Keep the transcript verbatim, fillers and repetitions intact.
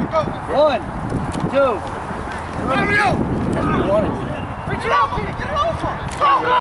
One, two. Mario! One. Reach it out, Peter. Get it over. Go!